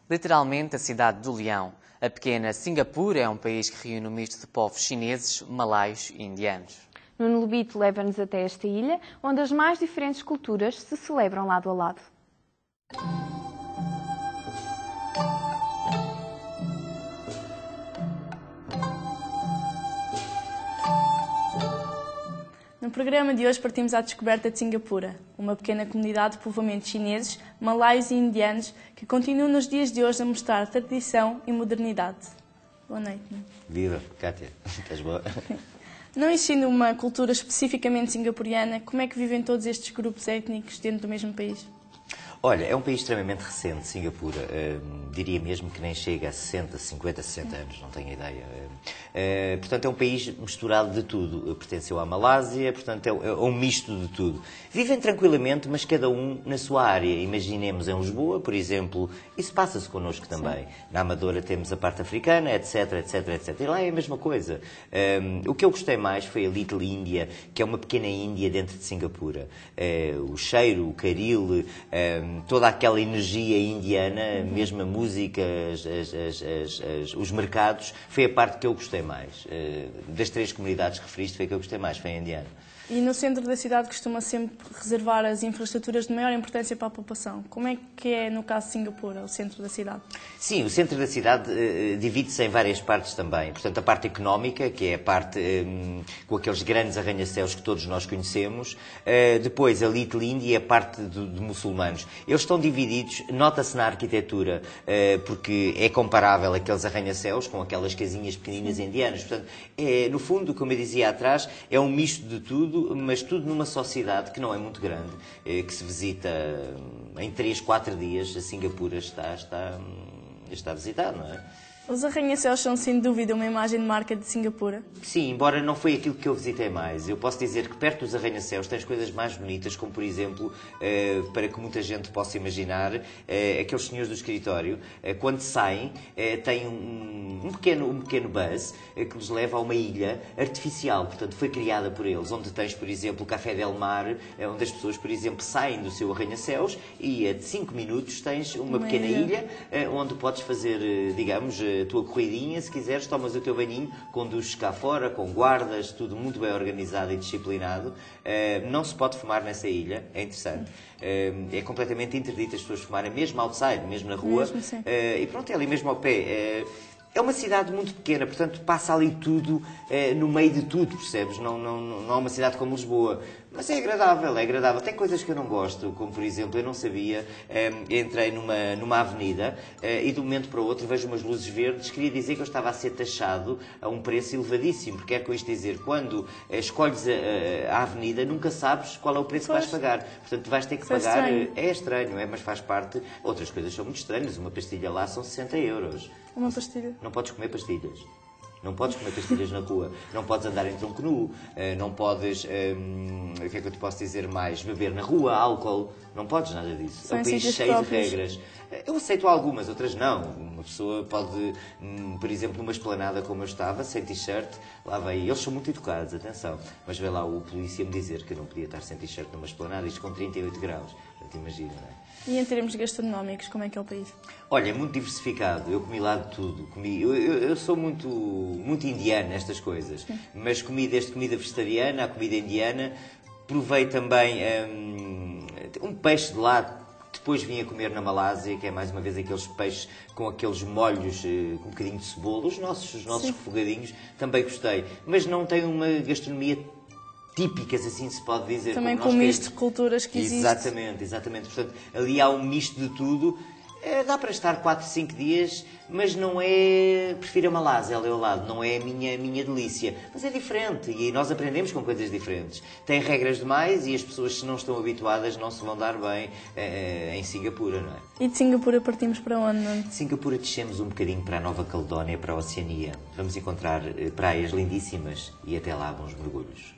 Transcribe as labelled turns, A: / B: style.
A: Literalmente a cidade do leão. A pequena Singapura é um país que reúne um misto de povos chineses, malaios e indianos.
B: Nuno Lobito leva-nos até esta ilha, onde as mais diferentes culturas se celebram lado a lado.
C: No programa de hoje partimos à descoberta de Singapura, uma pequena comunidade de povoamentos chineses, malaios e indianos que continuam nos dias de hoje a mostrar tradição e modernidade. Boa noite.
D: Viva, Kátia. Estás boa?
C: Não existindo uma cultura especificamente singapuriana, como é que vivem todos estes grupos étnicos dentro do mesmo país?
D: Olha, é um país extremamente recente, Singapura. Diria mesmo que nem chega a 50, 60 anos, não tenho ideia. Portanto, é um país misturado de tudo. Pertenceu à Malásia, portanto, é um misto de tudo. Vivem tranquilamente, mas cada um na sua área. Imaginemos em Lisboa, por exemplo, isso passa-se connosco também. Sim. Na Amadora temos a parte africana, etc, etc, etc. E lá é a mesma coisa. O que eu gostei mais foi a Little India, que é uma pequena Índia dentro de Singapura. O cheiro, o caril, toda aquela energia indiana, mesmo a música, os mercados, foi a parte que eu gostei mais. Das três comunidades que referiste, foi a que eu gostei mais, foi a indiana.
C: E no centro da cidade costuma sempre reservar as infraestruturas de maior importância para a população. Como é que é no caso de Singapura, o centro da cidade?
D: Sim, o centro da cidade divide-se em várias partes também. Portanto, a parte económica, que é a parte com aqueles grandes arranha-céus que todos nós conhecemos. Depois, a Little India e a parte de muçulmanos. Eles estão divididos, nota-se na arquitetura, porque é comparável aqueles arranha-céus com aquelas casinhas pequeninas indianas. Portanto, no fundo, como eu dizia atrás, é um misto de tudo, mas tudo numa só cidade que não é muito grande, que se visita em 3, 4 dias. A Singapura está visitado, não é?
C: Os arranha-céus são, sem dúvida, uma imagem de marca de Singapura?
D: Sim, embora não foi aquilo que eu visitei mais. Eu posso dizer que perto dos arranha-céus tens coisas mais bonitas, como, por exemplo, para que muita gente possa imaginar, aqueles senhores do escritório, quando saem, têm um pequeno bus que os leva a uma ilha artificial, portanto, foi criada por eles, onde tens, por exemplo, o Café Del Mar, onde as pessoas, por exemplo, saem do seu arranha-céus e a 5 minutos tens uma pequena ilha onde podes fazer, digamos, a tua corridinha, se quiseres, tomas o teu banhinho, conduzes cá fora, com guardas, tudo muito bem organizado e disciplinado. Não se pode fumar nessa ilha, é interessante. É completamente interdito as pessoas fumarem, mesmo outside, mesmo na rua.
C: Mesmo,
D: e pronto, é ali mesmo ao pé. É uma cidade muito pequena, portanto passa ali tudo, no meio de tudo, percebes? Não é uma cidade como Lisboa, mas é agradável, é agradável. Tem coisas que eu não gosto, como por exemplo, eu não sabia, entrei numa avenida e de um momento para o outro vejo umas luzes verdes, queria dizer que eu estava a ser taxado a um preço elevadíssimo, porque é com isto dizer, quando escolhes a avenida, nunca sabes qual é o preço que vais pagar, portanto vais ter que pagar, é estranho, mas faz parte. Outras coisas são muito estranhas, uma pastilha lá são 60 euros.
C: Uma pastilha?
D: Não podes comer pastilhas. Não podes comer pastilhas na rua. Não podes andar em tronco nu. Não podes, o que é que eu te posso dizer mais? Beber na rua, álcool. Não podes nada disso. É um país cheio de regras. Eu aceito algumas, outras não. Uma pessoa pode, por exemplo, numa esplanada como eu estava, sem t-shirt, lá vai. Eles são muito educados, atenção. Mas vê lá o polícia me dizer que eu não podia estar sem t-shirt numa esplanada, isto com 38 graus. Já te imagina, não é?
C: E em termos gastronómicos, como é que é o país?
D: Olha, é muito diversificado. Eu comi lá de tudo. Eu sou muito indiano nestas coisas. Mas comi desde comida vegetariana à comida indiana. Provei também um peixe de lá. Depois vim a comer na Malásia, que é mais uma vez aqueles peixes com aqueles molhos com um bocadinho de cebola. Os nossos refogadinhos também gostei. Mas não tem uma gastronomia típicas, assim se pode dizer.
C: Também com o misto de culturas que existe.
D: Exatamente. Portanto, ali há um misto de tudo. Dá para estar 4, 5 dias, mas não é... Prefiro a Malásia ali ao lado, não é a minha delícia. Mas é diferente e nós aprendemos com coisas diferentes. Tem regras demais e as pessoas, se não estão habituadas, não se vão dar bem em Singapura, não é?
C: E de Singapura partimos para onde, não é?
D: De Singapura descemos um bocadinho para a Nova Caledónia, para a Oceania. Vamos encontrar praias lindíssimas e até lá bons mergulhos.